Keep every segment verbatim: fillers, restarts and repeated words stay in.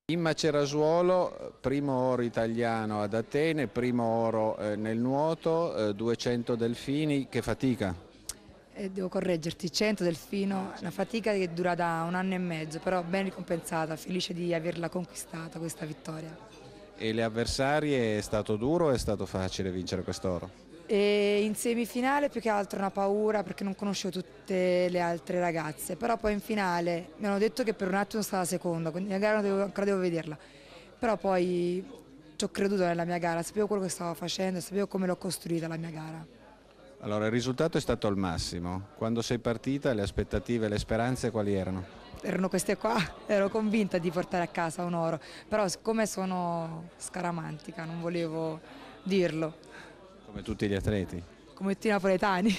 In Macerasuolo, primo oro italiano ad Atene, primo oro eh, nel nuoto, eh, duecento delfini, che fatica. E devo correggerti, cento delfino, una fatica che dura da un anno e mezzo, però ben ricompensata, felice di averla conquistata questa vittoria. E le avversarie è stato duro o è stato facile vincere quest'oro? E in semifinale più che altro una paura perché non conoscevo tutte le altre ragazze, però poi in finale mi hanno detto che per un attimo stava seconda, quindi la gara devo- ancora devo vederla, però poi ci ho creduto nella mia gara, sapevo quello che stavo facendo, sapevo come l'ho costruita la mia gara. Allora, il risultato è stato al massimo. Quando sei partita, le aspettative e le speranze quali erano? Erano queste qua, ero convinta di portare a casa un oro, però siccome sono scaramantica non volevo dirlo, Come tutti gli atleti. come tutti i napoletani.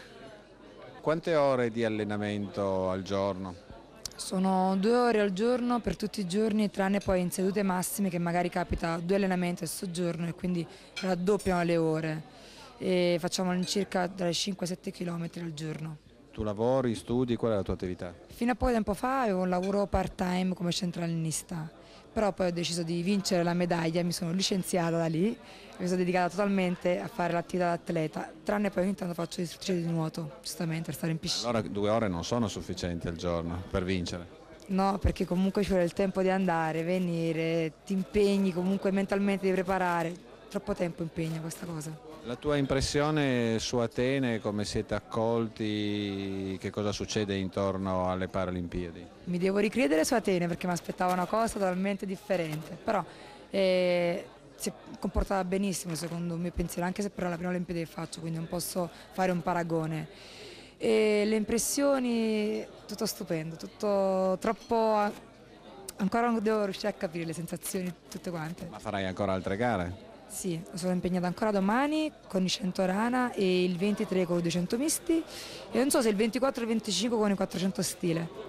Quante ore di allenamento al giorno? Sono due ore al giorno per tutti i giorni, tranne poi in sedute massime che magari capita due allenamenti al soggiorno e quindi raddoppiano le ore e facciamo all'incirca dalle cinque ai sette km al giorno. Tu lavori, studi, qual è la tua attività? Fino a poco tempo fa avevo un lavoro part-time come centralinista, però poi ho deciso di vincere la medaglia, mi sono licenziata da lì e mi sono dedicata totalmente a fare l'attività d'atleta, tranne poi ogni tanto faccio l'istruttrice di nuoto, giustamente per stare in piscina. Allora due ore non sono sufficienti al giorno per vincere. No, perché comunque ci vuole il tempo di andare, venire, ti impegni comunque mentalmente di preparare, troppo tempo impegna questa cosa. La tua impressione su Atene, come siete accolti, che cosa succede intorno alle Paralimpiadi? Mi devo ricredere su Atene perché mi aspettavo una cosa totalmente differente, però eh, si è comportata benissimo secondo il mio pensiero, anche se però è la prima Olimpiade che faccio, quindi non posso fare un paragone. E le impressioni, tutto stupendo, tutto troppo... Ancora non devo riuscire a capire le sensazioni tutte quante. Ma farai ancora altre gare? Sì, sono impegnata ancora domani con i cento rana e il ventitré con i duecento misti e non so se il ventiquattro e il venticinque con i quattrocento stile.